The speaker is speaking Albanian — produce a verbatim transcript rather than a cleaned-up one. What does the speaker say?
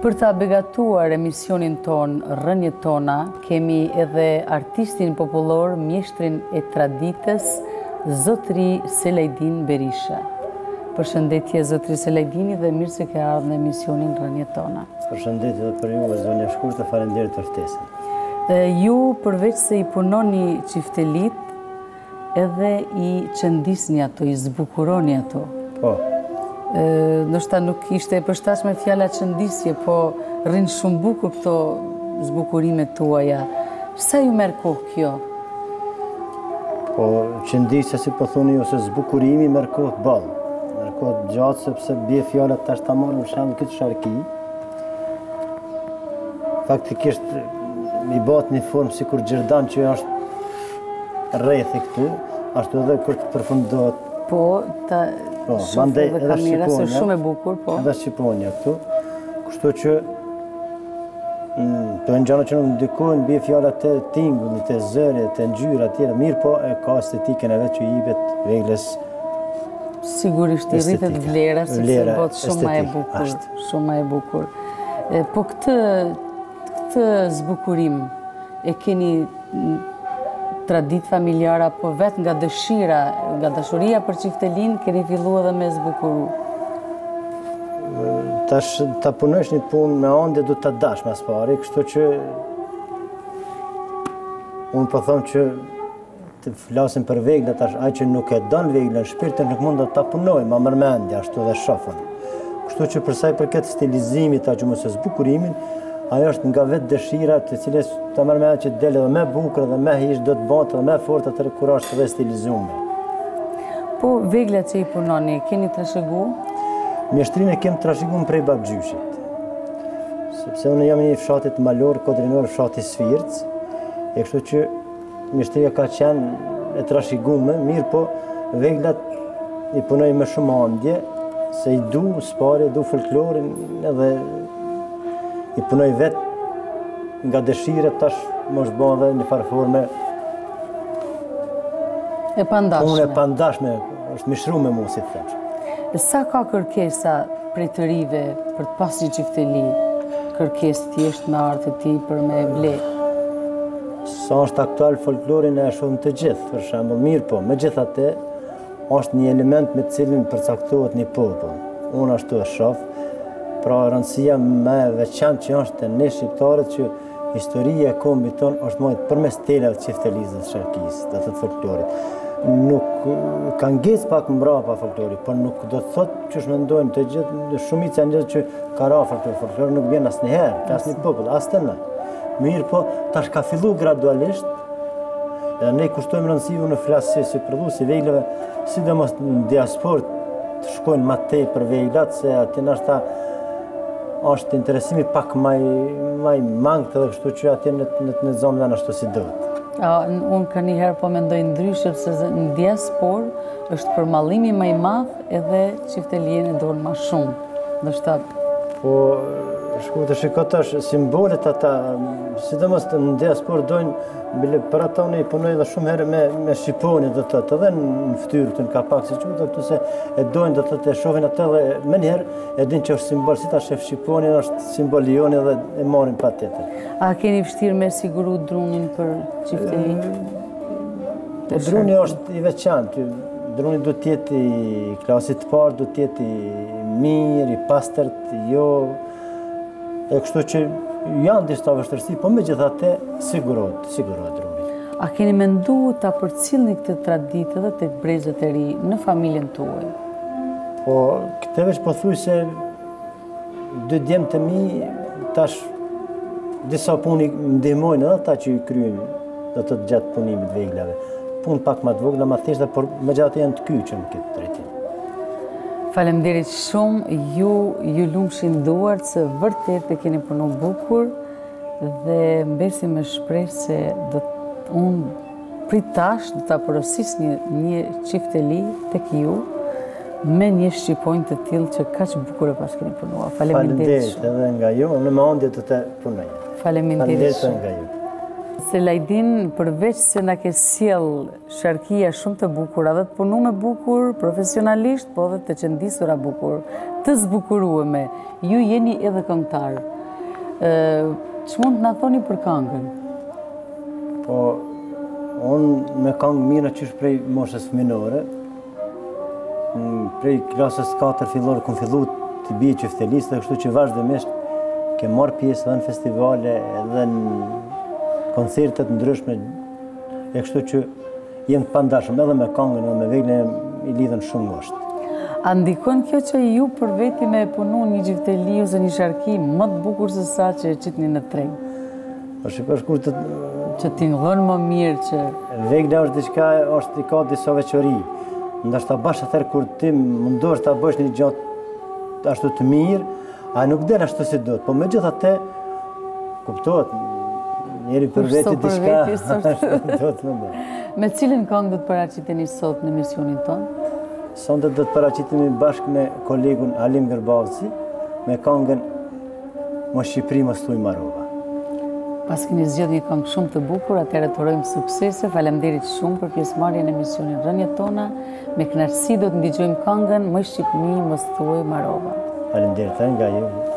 Për ta begatuar emisionin ton Rënjët tona, kemi edhe artistin popullor, mjeshtrin e traditës, Zotri Selajdin Berisha. Përshëndetje Zotri Selajdini dhe mirë se ke ardhur në emisionin Rënjët tona. Përshëndetje dhe për ju, zonja Shkurtë, faleminderit për ftesën. Ju përveç se i punoni çiftelit, edhe i qëndisni ato, i zbukuroni ato. Po. Ndoshta nuk ishte e përshtatshme fjala qëndisje, po rrinë shumë bukur këto zbukurimet tuaja. Sa ju merr kohë kjo? Po qëndisja, si po thoni, ose zbukurimi merr kohë ballë. Merr kohë gjatë sepse bie fjala tash ta marrim shembull këtë sharki. Faktikisht i bëhet në formë sikur gjerdan që është rrethi këtu, ashtu edhe kur të përfundohet. Po, ta shoh edhe kamera se shumë e bukur, po. Edhe shqiponja këtu. Kështu që të gjëra që nuk ndikojnë bie fjala të tingullit, të zërit, të ngjyra të tjera, mirë po e ka estetikën e vet që i jepet veglës. Sigurisht i rritet vlera, sepse bëhet shumë më e bukur, shumë më e bukur. Po këtë këtë zbukurim e keni tradit familjare, apo vetë nga dëshira, nga dashuria për çiftelin, keni filluar edhe me zbukuru? Tash ta punosh një punë me ëndje do ta dash mas pari, kështu që unë po them që të flasim për vegla tash, ai që nuk e don veglën, shpirtin nuk mund ta punojë, ma mërmendja ashtu dhe shofën. Kështu që për sa i përket stilizimit apo mos e zbukurimin, ajo është nga vetë dëshira të cilës ta marrë me atë që del edhe më bukur dhe më hiç do të bëhet edhe më fort atë kur është edhe stilizuar. Po veglat që i punoni, keni trashëguar? Mjeshtrinë e kem trashëguar prej babgjyshit. Sepse unë jam një fshatit malor, kodrinor fshati Svirc, e kështu që mjeshtria ka qenë e trashëguar, mirë po veglat i punoj me shumë ëndje, se i du spari, du folklorin edhe i punoj vetë nga dëshire, tash më është bënë dhe një farë forme e pandashme. Unë e pandashme, është mishru me mu, si të themë. Sa ka kërkesa prej të rive për të pas një çifteli, kërkesë thjesht me artë ti për me ble? Sa është aktual folklorin e shumë të gjithë, për shembull, mirë po, me gjithate, është një element me cilin përcaktohet një popull. Unë ashtu e shoh. Pra rëndësia me veçantë që është të ne shqiptarët që historia e kombit ton është mojtë përmes telave të çiftelisë të sharkisë, të të folklorit. Nuk ka ngecë pak mbrapa folklori, por nuk do të thotë që është mendojmë të gjithë, shumica janë gjithë që ka ra folklor, folklori nuk vjen asnjëherë, të asnjë popull, as të në. Mirë po, tash ka fillu gradualisht, dhe ne kushtojmë rëndësi, unë flas si, si prodhuesi veglave, sidomos në diasporë të shkojnë më tej për veglat, se aty ndoshta është interesimi pak maj mangët edhe kështu që atje në të zonë dhe në ashtu si dëhet. Unë ka njëherë po mendoj ndryshe, se në diaspor është përmallimi më i madh edhe çiftelien e dorën më shumë. Ndoshta po shku të shikotash simbolet ata, sidomos në diaspor dojnë, bile për ata unë i punoj edhe shumë herë me, me shqiponi, do të thotë, edhe në fytyrë të në kapak, si që këtu se e dojnë, do të thotë, e shohin atë dhe me njëherë e din që është simbol, si ta shef shqiponi, është simbol i joni dhe e morin pa tjetër. A keni vështirë me siguru drunin për çiftelin? Druni është i veçantë, druni do të jetë i klasit të parë, do të jetë i mirë, i pastërt, jo e kështu që janë disa vështirësi, po megjithatë sigurohet, sigurohet druni. A keni menduar ta përcjellni këtë traditë edhe tek brezët e ri në familjen tuaj? Po këtë veç po thuj se dy djemë të mi tash disa puni ndihmojnë edhe ata që i kryejnë do të gjatë punimit veglave. Punë pak më të vogla, më thjeshta, por megjithatë janë të kyçën këtë drejtim. Faleminderit shumë, ju ju lumshin duart se vërtet e keni punu bukur dhe mbesim me shpresë se do unë prit tash do ta porosis një, një çifteli tek ju me një shqiponjë të tillë që kaq bukur e pas keni punuar. Faleminderit. Faleminderit edhe nga ju, në më ëndje të të punoj. Faleminderit nga ju. Selajdin, përveç se nga ke sjell sharkia shumë të bukura dhe të punuar bukur profesionalisht, po edhe të qëndisura bukur, të zbukurueme, ju jeni edhe këngëtar. Ç'mund të na thoni për këngën? Po, unë me këngë mira qysh prej moshës fëminore, prej klasës katër fillore kom fillu të bie qyftelistë, dhe kështu që vazhdimisht ke marrë pjesë edhe në festivale, edhe në koncertet ndryshme, e kështu që jem të pandashëm, edhe me këngën edhe me veglën i lidhen shumë ngushtë. A ndikon kjo që ju për veti me punu një gjivteli ose një sharki më të bukur se sa që qitni në treg? Po shikosh kur të... Që t'ingëllon më mirë që... Vegla është diçka, është i ka disa veçori. Ndashta bashkë atëherë kur ti mundohesh ta bësh një gjatë ashtu të mirë, a nuk del ashtu si do të, po megjithatë kuptohet, njeri për veti diçka do të më bëj. Me cilën këngë do të paraqiteni sot në emisionin tonë? Sonte do të paraqitemi bashkë me kolegun Alim Gërbavci me këngën Mo Shqipëri mos thuj Marova. Pas keni zgjedhur një këngë shumë të bukur, atëherë të urojmë suksese. Faleminderit shumë për pjesëmarrjen në emisionin Rënjet Tona. Me kënaqësi do të ndëgjojmë këngën Mo Shqipëri mos thuj Marova. Faleminderit nga ju.